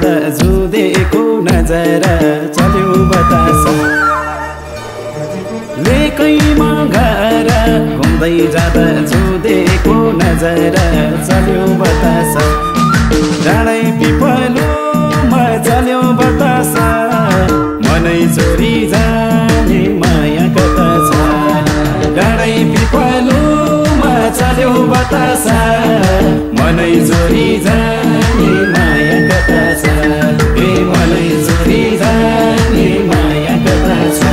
जाँदा जुदेको नजर चल्यो बतासा लेकैमा घर घुम्दै जाँदा जुदेको नजर चल्यो बतासा डाँडै पिपलुमा चल्यो बतासा मनै चोरी जाने माया कता छ डाँडै पिपलुमा चल्यो बतासा मनै चोरी जाने माया कता छ ए मनै चोरी जाने माया कता छ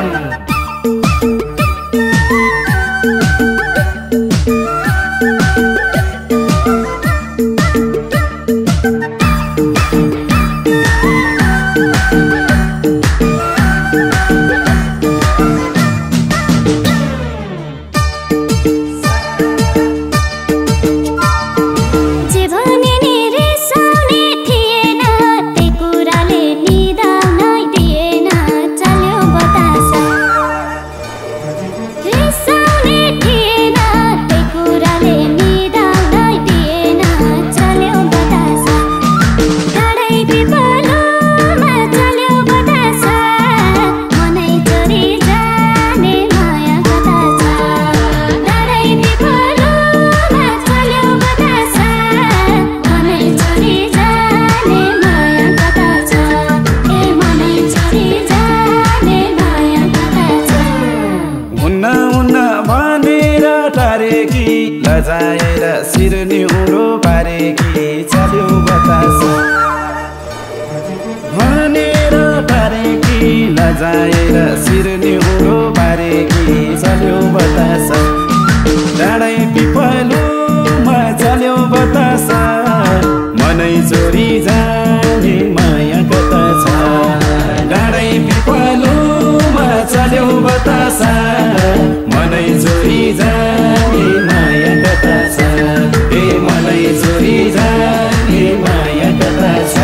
लजाएर शिर निहुरो पारेकी चल्यो बतासा भनेर पारेकी लजाएर शिर निहुरो पारेकी चल्यो बतासा डाँडै पिपलुमा चल्यो बतासा मनै चोरी जाने माया कता छ डाँडै पिपलुमा चल्यो बतासा मनै चोरी जाने माया कता छ ए मनै चोरी जाने माया कता छ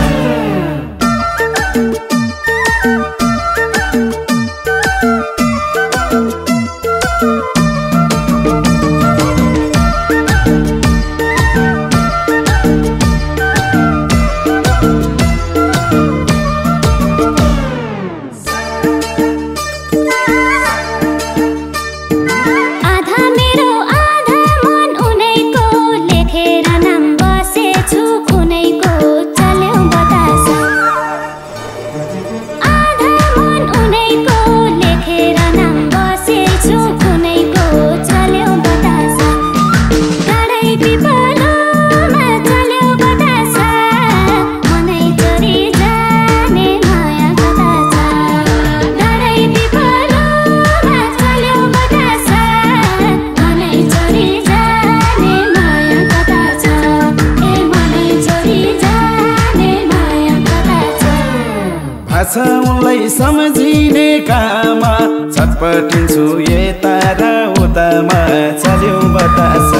उनलाई सम्झिने काममा छटपटिन्छु यता र उतामा चल्यो बतासा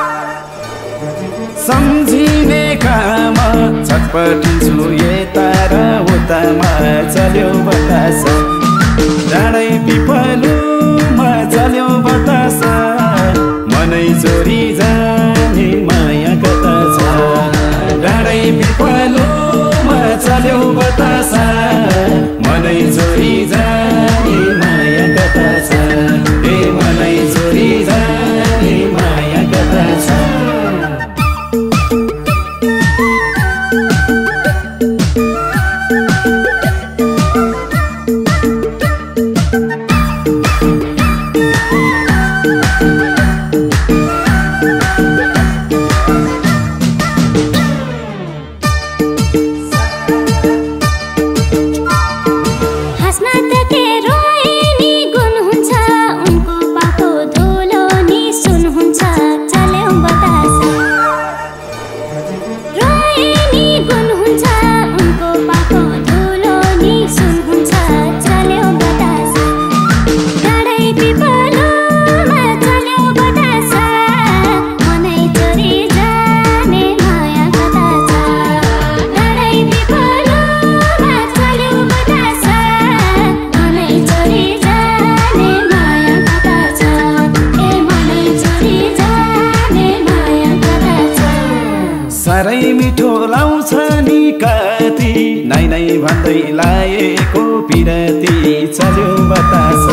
सम्झिने काममा छटपटिन्छु यता र उतामा चल्यो बतासा डाँडै पिपलुमा चल्यो बतासा मनै चोरी जाने माया कता छ डाँडै पिपलुमा चल्यो बतासा मनै चोरी जाने माया कता छ ए मनै चोरी जाने माया कता छ भन्दै लाएको पिरती चल्यो बतास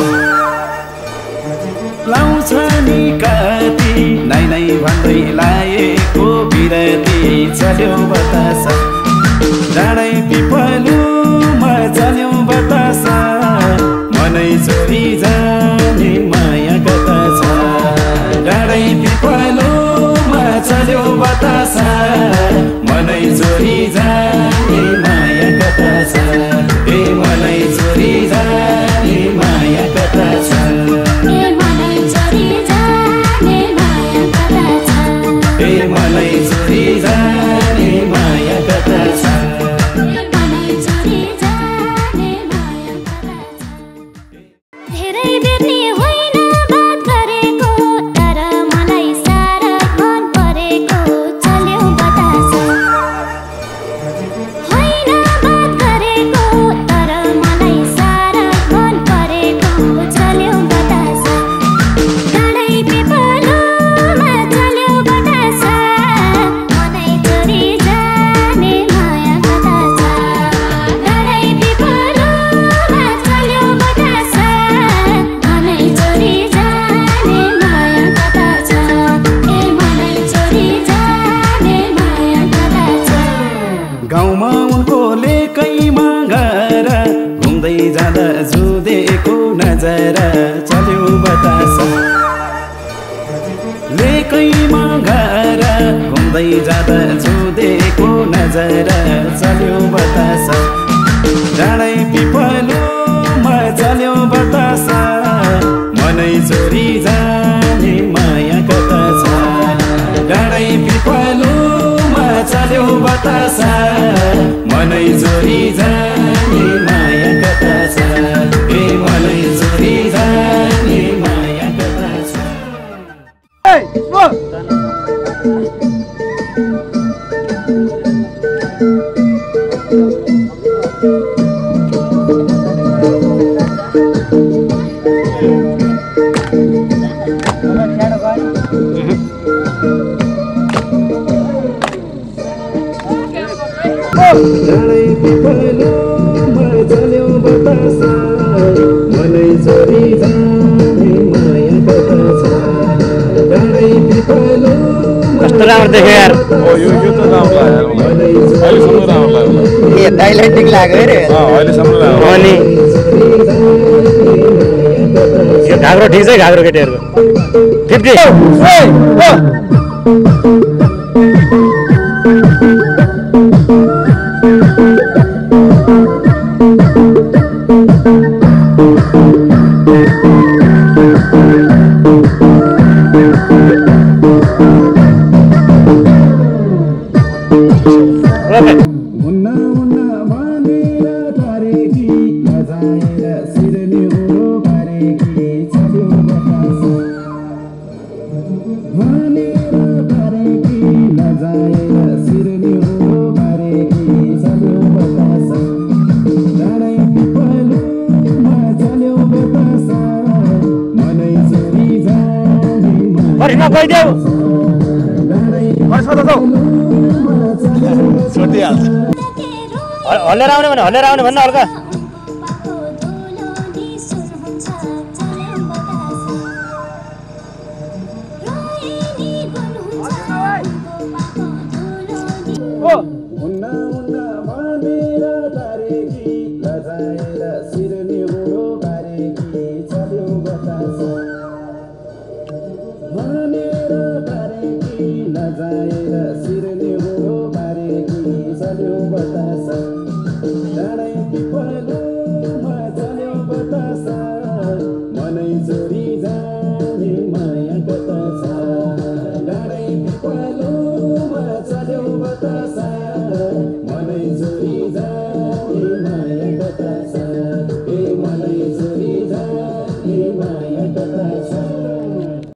लाउँछ नि कति नै भन्दै लाएको पिरती चल्यो बतास डाँडै पिपलुमा चल्यो बतास मनै छोरी जाने माया कता छ डाँडै पिपलुमा चल्यो बतास मनै छोरी जाने माया कता छ ए मनै छोरी जाने माया कता छ ए मनै छोरी जाने माया कता छ ए मनै छोरी जाने माया कता छ गाउँमा उनको लेकैमा घर घुम्दै जाँदा जुदेको नजरा चल्यो बतास लेकैमा घर घुम्दै जाँदा जुदेको नजरा चल्यो बतास डाँडै पिपलुमा चल्यो बतास मनै छोरी जाने माया कता छ डाँडै पिपलुमा चल्यो बतास मनै छोरी जाने माया कता छ ए मनै छोरी जाने माया कता छ डाँडै पिपलुमा चल्यो बतास मनै छोरी जाने माया कता छ डाँडै पिपलुमा कस्तो राम्रो देख्यो यार यो त राम्रो लाग्यो अहिलेसम्म राम्रो लाग्यो ए दाइलाई ठिक लाग्यो रे अहिलेसम्म लाग्यो अनि यो घाग्रो ठिक छ घाग्रो केटीहरुको 50 मुन्ना मुन्ना भनेर तारेकी नजाएर सिरनी हो पारेकी चल्यो बतास भनेर तारेकी नजाएर सिरनी हो पारेकी चल्यो बतास डाँडै पिपलुमा चल्यो बतास मनै छोरी जाने बरिमा गइदेऊ छोडिदिइहाल्छ हल्लेर आउने भन्न हल्का मुन्ना मुन्ना भनेर तारेकी नजाएर सिरनी हो पारेकी चल्यो बतास भनेर तारेकी नजाएर सिरनी